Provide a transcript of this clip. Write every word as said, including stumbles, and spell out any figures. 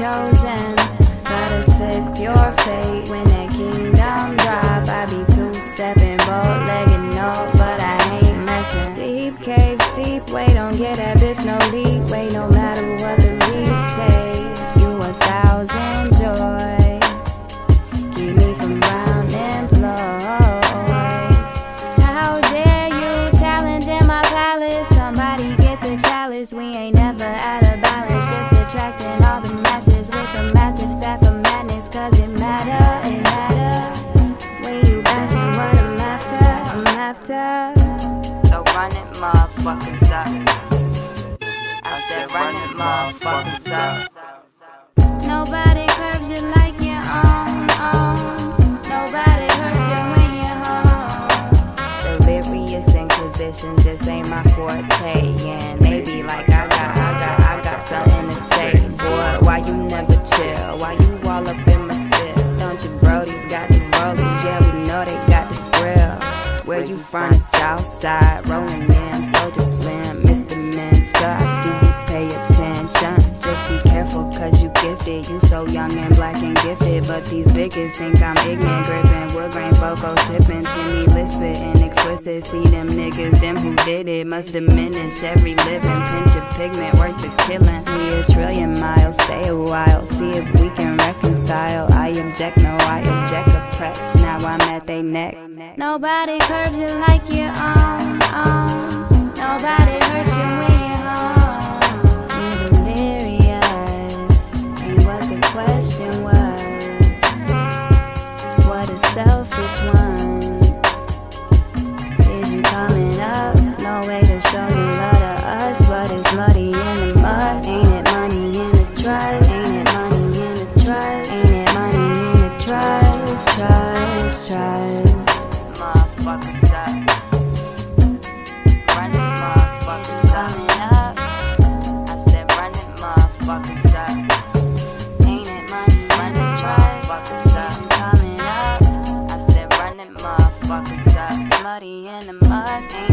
chosen. Gotta fix your fate when that kingdom drop. I be two-stepping, bow-legged, no, but I ain't messing. Deep cave, steep way, don't get that bitch no leeway. No matter what the leads say, you a thousand joy. Keep me from rounding ploys. How dare you challenging my palace? Somebody get the chalice, we ain't never out of balance. Just attracting all the masses with a massive sack of madness. Cause it matter, it matter. When you bashing what I'm after, I'm after. So run it, motherfuckers up. I said run it, motherfuckers up. Nobody curves you like your own, own. Nobody hurts you when you're home. Delirious inquisition just ain't my forte. And they be like, I got, I got, I got something to say. Boy, why you never chill? Why you all up in my spit? Don't you brodies got the rollies? Yeah, we know they got the skrill. Where you from? South side, rolling in, Soldier Slim, Mister Mensa. I see you pay attention. Just be careful cause you gifted. You so young and black and gifted. But these biggest think I'm ignorant. Gripping wood grain, vocal sipping, Timmy lisping and explicit. See them niggas, them who did it must diminish every living. Pinch of pigment worth the killing. We a trillion miles, stay a while. See if we can reconcile. I object, no I object, oppress. Now I'm at they neck. Nobody curves you like your own, own. Nobody hurts you when you're home. You're delirious, ain't what the question was. What a selfish one. Is you coming up? No way to show you love to us, but it's muddy in the mud. Ain't it money in the trust? Ain't it money in the trust? Ain't it money in the trust? Trust, trust. Motherfuckers up. Run it, motherfuckers up. I said run it, motherfuckers up. Ain't it money in the trust? Motherfuckers up. Coming up. I said run it, motherfuckers up. Muddy in the mud.